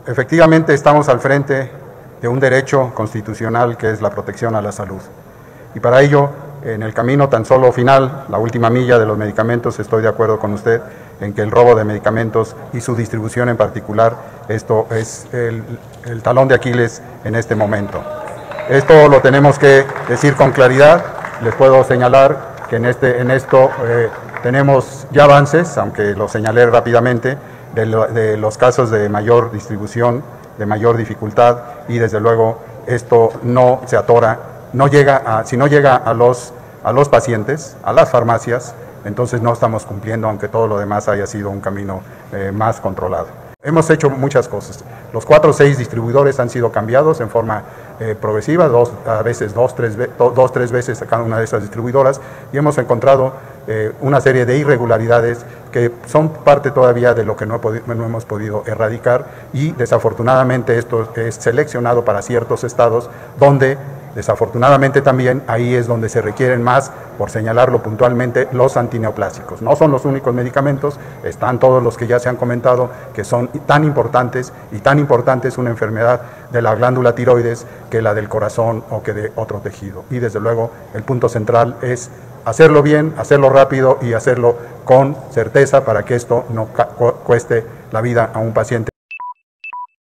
efectivamente estamos al frente de un derecho constitucional que es la protección a la salud. Y para ello, en el camino tan solo final, la última milla de los medicamentos, estoy de acuerdo con usted en que el robo de medicamentos y su distribución en particular, esto es el talón de Aquiles en este momento. Esto lo tenemos que decir con claridad. Les puedo señalar que en esto tenemos ya avances, aunque lo señalé rápidamente, de los casos de mayor distribución, de mayor dificultad, y desde luego esto no se atora, si no llega a los pacientes, a las farmacias, entonces no estamos cumpliendo, aunque todo lo demás haya sido un camino más controlado. Hemos hecho muchas cosas. Los 4 o 6 distribuidores han sido cambiados en forma progresiva, a veces dos, tres veces a cada una de esas distribuidoras, y hemos encontrado una serie de irregularidades que son parte todavía de lo que no hemos podido erradicar, y desafortunadamente esto es seleccionado para ciertos estados donde desafortunadamente también ahí es donde se requieren más, por señalarlo puntualmente, los antineoplásicos. No son los únicos medicamentos, están todos los que ya se han comentado, que son tan importantes, y tan importante es una enfermedad de la glándula tiroides que la del corazón o que de otro tejido. Y desde luego el punto central es hacerlo bien, hacerlo rápido y hacerlo con certeza para que esto no cueste la vida a un paciente.